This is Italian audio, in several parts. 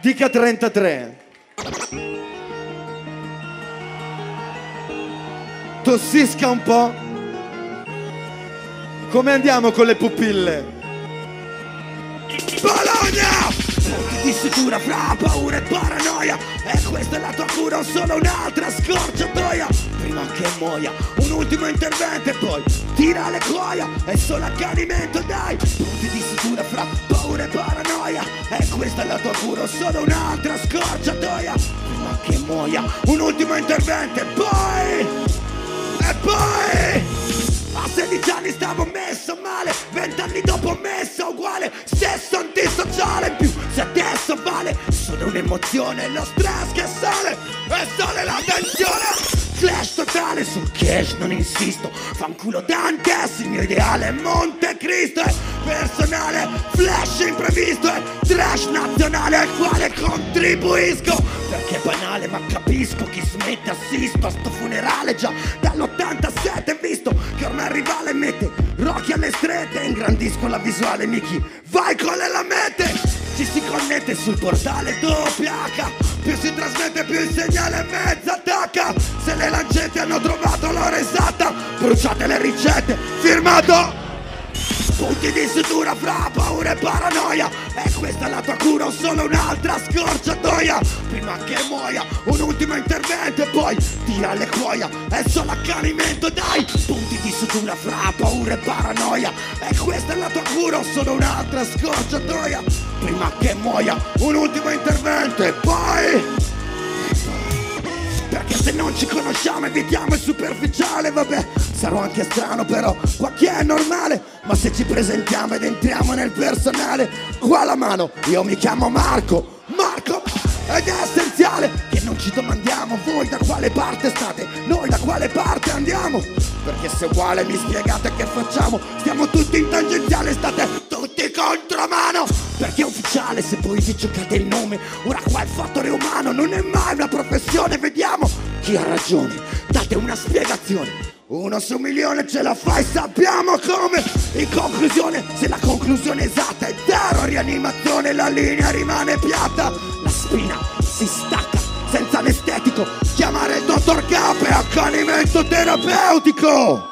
Dica 33. Tossisca un po'. Come andiamo con le pupille? Bologna! Punti di sutura fra paura e paranoia. E questa è la tua cura o solo un'altra scorciatoia? Prima che muoia, un ultimo intervento e poi tira le cuoia. È solo accanimento, dai. Punti di sutura fra paura e paranoia. E questa è la tua cura o solo un'altra scorciatoia? Prima che muoia, un ultimo intervento e poi... A 16 anni stavo messo male, 20 anni dopo messo uguale, stesso antisociale in più, se adesso vale solo un'emozione, lo stress che sale e sale la tensione. Flash totale sul cash, non insisto, fanculo Dantes, il mio ideale è Monte Cristo, è personale, flash imprevisto, è trash nazionale al quale contribuisco. Perché è banale ma capisco chi smette, assisto a sto funerale già dall'87, visto che ormai il rivale mette Rocky alle strette, ingrandisco la visuale, Miki, vai con le lamette. Ci si connette sul portale WH, più si trasmette più il segnale mezza attacca. Se le lancette hanno trovato l'ora esatta, bruciate le ricette, firmato. Punti di sutura fra paura e paranoia. E questa è la tua cura o solo un'altra scorciatoia? Prima che muoia, un ultimo intervento e poi tira le cuoia. È solo accanimento, dai. Punti di sutura fra paura e paranoia. E questa è la tua cura o solo un'altra scorciatoia? Prima che muoia, un ultimo intervento e poi... Perché se non ci conosciamo evitiamo il superficiale. Vabbè, sarò anche strano però qua chi è normale. Ma se ci presentiamo ed entriamo nel personale, qua la mano, io mi chiamo Marco. Ed è essenziale che non ci domandiamo voi da quale parte state, noi da quale parte andiamo. Perché se uguale mi spiegate che facciamo, stiamo tutti in tangenziale, state tutti contromano. Perché è ufficiale se poi vi giocate il nome. Ora qua il fattore umano non è mai una professione. Vediamo chi ha ragione, date una spiegazione. 1 su 1.000.000 ce la fai, sappiamo come. In conclusione, se la conclusione esatta è zero rianimazione, la linea rimane piatta, la spina si stacca senza anestetico. Chiamare il dottor Cape, accanimento terapeutico.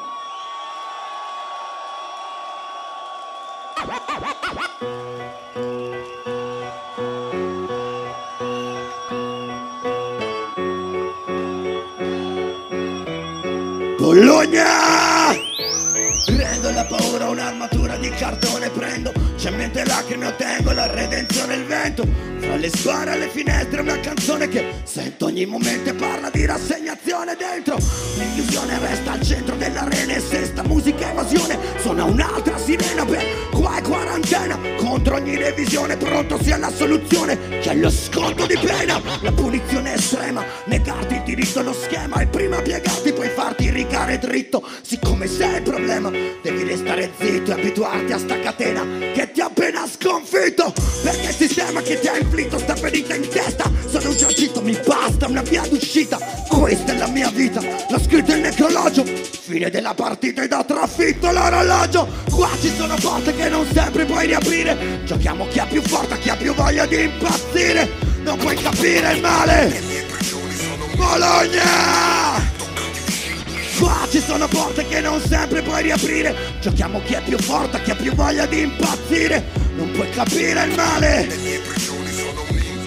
Bologna! Rendo la paura un'armatura di cartone, prendo cemento e lacrime, ottengo la redenzione e il vento. Fra le sbarre e le finestre una canzone che sento ogni momento e parla di rassegnazione dentro. L'illusione resta al centro dell'arena e se sta musica evasione suona un'altra sirena. Beh, qua è quarantena contro ogni revisione, pronto sia la soluzione che lo sconto di pena. La punizione estrema, negarti il diritto allo schema e prima piegarti poi farti rigare dritto. Siccome sei il problema devi restare zitto e abituarti a sta catena che ti ha appena sconfitto. Perché il sistema che ti ha inflitto sta ferita in testa. Sono un giacito, mi basta una via d'uscita. Questa è la mia vita, l'ho scritto in necrologio. Fine della partita ed ho trafitto l'orologio. Qua ci sono porte che non sempre puoi riaprire. Giochiamo chi ha più forza, chi ha più voglia di impazzire. Non puoi capire il male. Bologna! Qua ci sono porte che non sempre puoi riaprire. Giochiamo chi è più forte, chi ha più voglia di impazzire. Non puoi capire il male. Le mie prigioni sono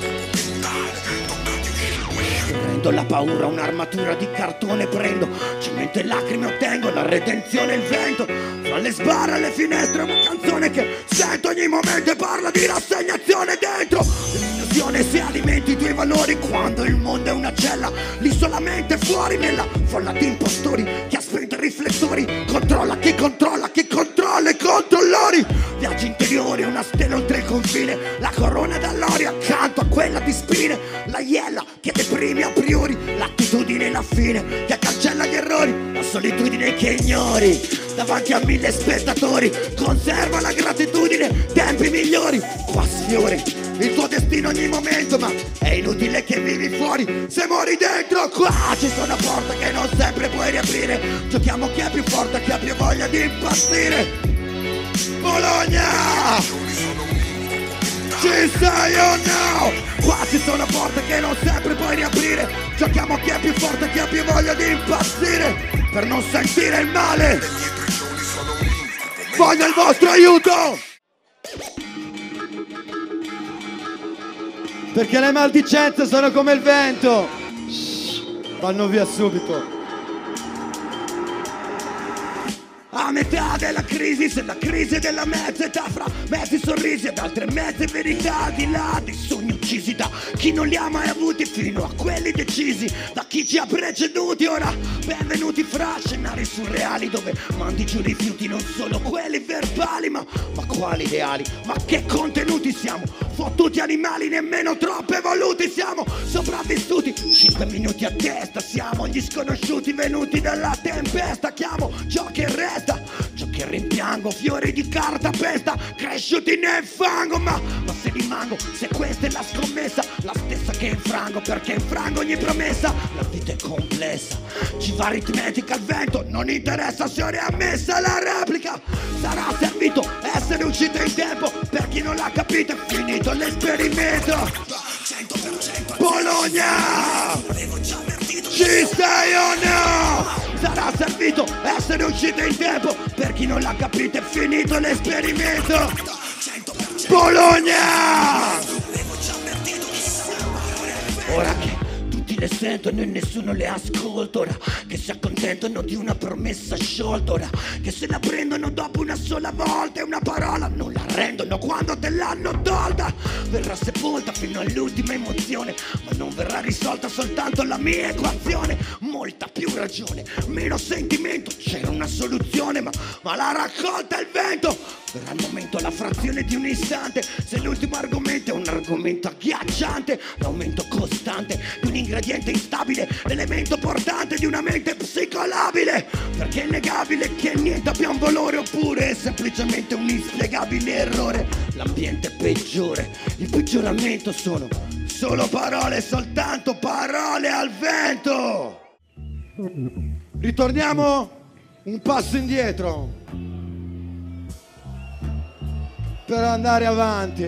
rendo la paura un'armatura di cartone, prendo cemento e lacrime, ottengo la redenzione e il vento. Fra le sbarre e le finestre una canzone che sento ogni momento e parla di rassegnazione dentro. L'illusione se alimenti i tuoi valori quando il mondo è una cella, l'isolamente fuori nella folla di impostori che ha spento i riflettori. Controlla chi controlla i controllori. Viaggi interiori, una stella oltre il confine, la corona d'allori accanto a quella di spine. La iella che deprime a priori, l'attitudine e la fine che cancella gli errori. La solitudine che ignori davanti a 1000 spettatori. Conserva la gratitudine, tempi migliori. Qua sfiori il tuo destino ogni momento, ma è inutile che vivi fuori se muori dentro. Qua ci sono porte che non sempre puoi riaprire. Giochiamo chi è più forte, chi ha più voglia di impazzire. Bologna! Ci sei o no? Qua ci sono porte che non sempre puoi riaprire. Giochiamo a chi è più forte, chi ha più voglia di impazzire, per non sentire il male. Voglio il vostro aiuto! Perché le maldicenze sono come il vento. Vanno via subito. A metà della crisi, se la crisi della mezza età, fra mezzi sorrisi ed altre mezze verità, di là dei sogni uccisi da chi non li ha mai avuti fino a quelli decisi da chi ci ha preceduti. Ora benvenuti fra scenari surreali dove mandi giù rifiuti, non solo quelli verbali, ma quali ideali, ma che contenuti siamo, fottuti animali nemmeno troppo evoluti, siamo sopravvissuti 5 minuti a testa, siamo gli sconosciuti venuti dalla tempesta, chiamo ciò che resta, ciò che rimpiango, fiori di carta pesta, cresciuti nel fango, ma se rimango, se questa è la scommessa, la stessa che infrango, perché infrango ogni promessa, la vita è complessa, ci va aritmetica al vento, non interessa se ora è ammessa la replica, sarà servito essere uscito in tempo, per chi non l'ha capito è finito l'esperimento. Bologna! Ci sei o no? Sarà servito essere uscito in tempo, per chi non l'ha capito è finito l'esperimento. Bologna! Ora che tutti le sentono e nessuno le ascolta, ora che si accontentano di una promessa sciolta, ora che se la prendono dopo una sola volta e una parola non la rendono quando te l'hanno tolta, verrà sepolta fino all'ultima emozione, ma non verrà risolta soltanto la mia equazione. Molta più ragione, meno sentimento, c'era una soluzione ma la raccolta il vento. Verrà il momento, la frazione di un istante, se l'ultimo argomento è un argomento agghiacciante, l'aumento costante di un ingrediente instabile, l'elemento portante di una mente psicolabile, perché è innegabile che niente abbia un valore, oppure è semplicemente un inspiegabile errore. L'ambiente peggiore, il peggioramento sono solo parole, soltanto parole al vento. Ritorniamo un passo indietro per andare avanti.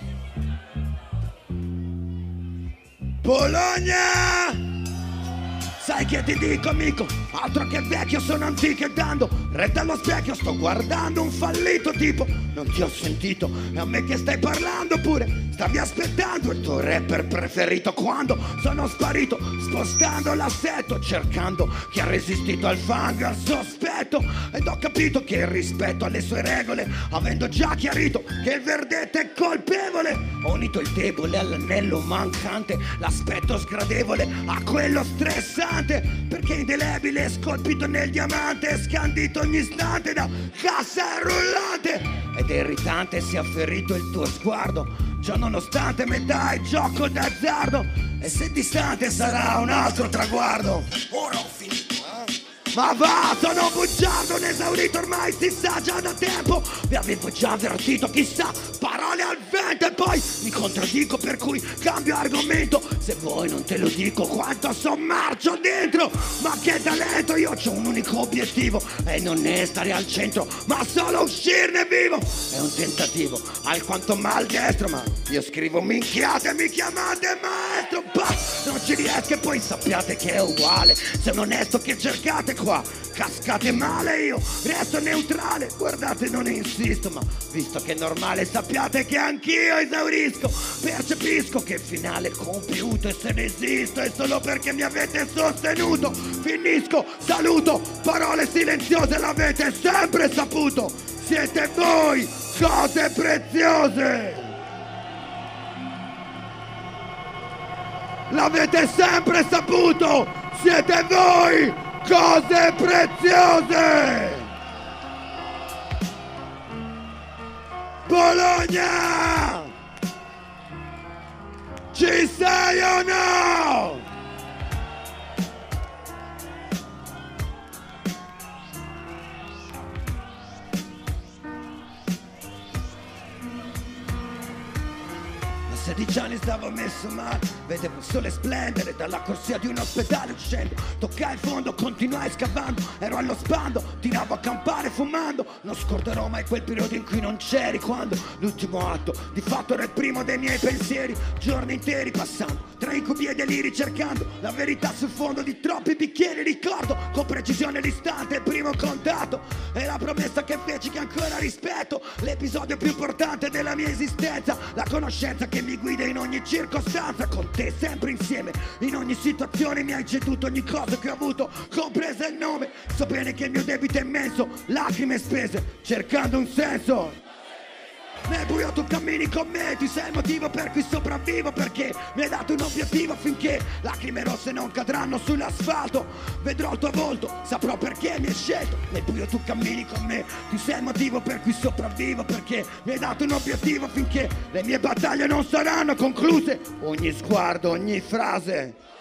Bologna! Sai che ti dico amico, altro che vecchio sono antico e dando retta allo specchio sto guardando un fallito tipo. Non ti ho sentito, è a me che stai parlando oppure stavi aspettando il tuo rapper preferito quando sono sparito, spostando l'assetto, cercando chi ha resistito al fango, al sospetto, ed ho capito che rispetto alle sue regole, avendo già chiarito che il verdetto è colpevole, ho unito il debole all'anello mancante, l'aspetto sgradevole a quello stressante, perché indelebile, scolpito nel diamante, scandito ogni istante da cassa rullante, ed è irritante se ha ferito il tuo sguardo, già nonostante metà è gioco d'azzardo, e se distante sarà un altro traguardo. Ora ho finito. Ma va, sono bugiardo, un esaurito, ormai si sa già da tempo. Vi avevo già avvertito, chissà, parole al vento. E poi mi contraddico, per cui cambio argomento. Se vuoi non te lo dico quanto sommarcio dentro. Ma che talento, io ho un unico obiettivo, e non è stare al centro, ma solo uscirne vivo. È un tentativo alquanto maldestro, ma io scrivo minchiate e mi chiamate maestro. Bah, non ci riesco e poi sappiate che è uguale. Se un onesto che cercate qua, cascate male, io resto neutrale. Guardate, non insisto, ma visto che è normale sappiate che anch'io esaurisco. Percepisco che il finale è compiuto, e se resisto è solo perché mi avete sostenuto. Finisco, saluto, parole silenziose, l'avete sempre saputo. Siete voi, cose preziose. L'avete sempre saputo. Siete voi, cose preziose! Bologna! Ci sei o no? A 16 anni stavo messo male, Vedevo il sole splendere dalla corsia di un ospedale uscendo. Toccai il fondo, continuai scavando. Ero allo sbando, tiravo a campare fumando. Non scorderò mai quel periodo in cui non c'eri, quando l'ultimo atto di fatto era il primo dei miei pensieri. Giorni interi passando tra incubi e deliri, cercando la verità sul fondo di troppi bicchieri. Ricordo con precisione l'istante, il primo contatto e la promessa che feci che ancora rispetto. L'episodio più importante della mia esistenza, la conoscenza che mi guida in ogni circostanza. Con te sempre insieme, in ogni situazione mi hai ceduto ogni cosa che ho avuto, compresa il nome. So bene che il mio debito è immenso, lacrime spese, cercando un senso. Nel buio tu cammini con me, tu sei il motivo per cui sopravvivo, perché mi hai dato un obiettivo affinché lacrime rosse non cadranno sull'asfalto. Vedrò il tuo volto, saprò perché mi hai scelto. Nel buio tu cammini con me, tu sei il motivo per cui sopravvivo, perché mi hai dato un obiettivo affinché le mie battaglie non saranno concluse. Ogni sguardo, ogni frase